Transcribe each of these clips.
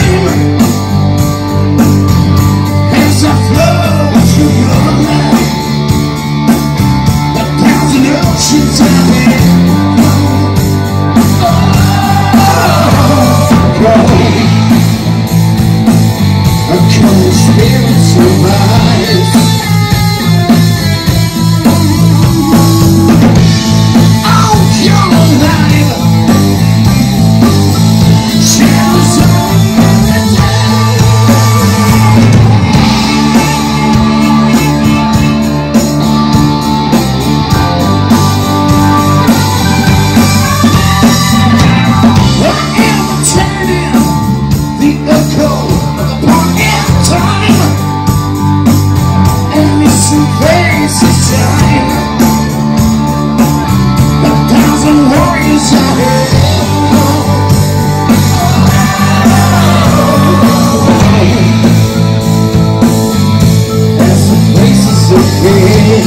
as I flow through your life. 1,000 oceans out there. A cold spirit survives. Oh, you're alive. Shadows over the I am returning the echo of a part in time, and missing places time. 1,000 warriors out here. As the places appear.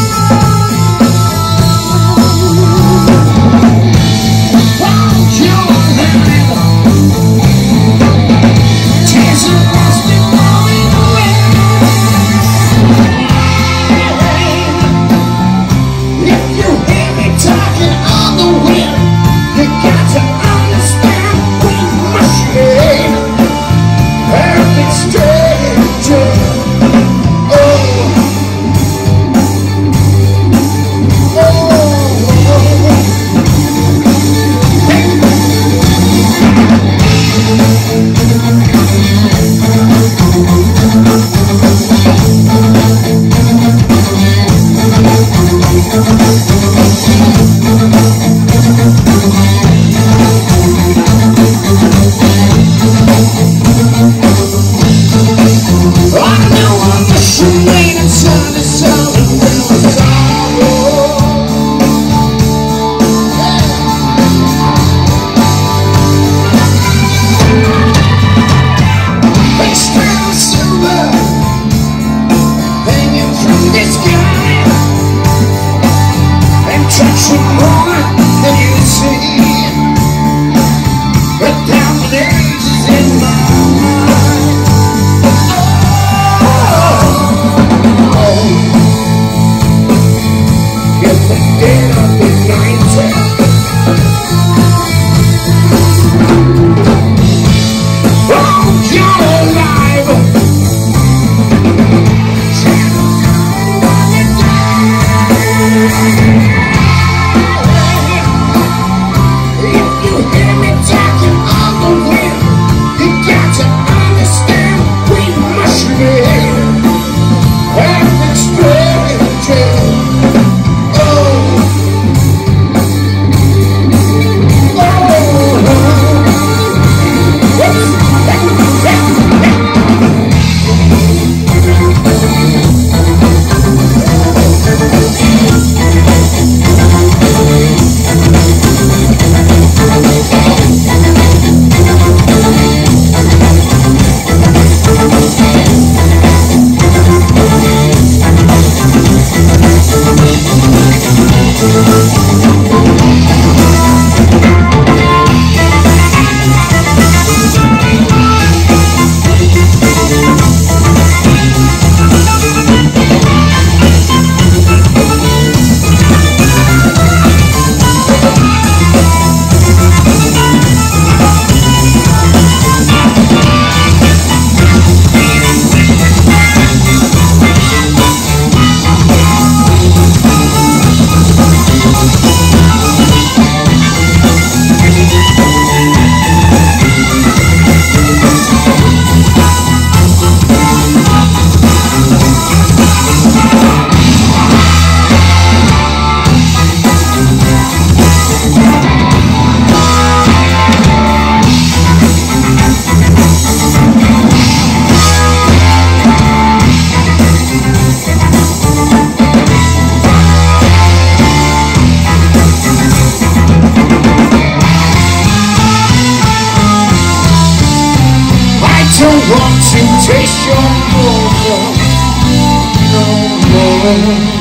Touching more than you see. 1,000 ages in my mind. In the dead of the night, oh, you're alive. Shadows over the dark. don't want to taste your love no more.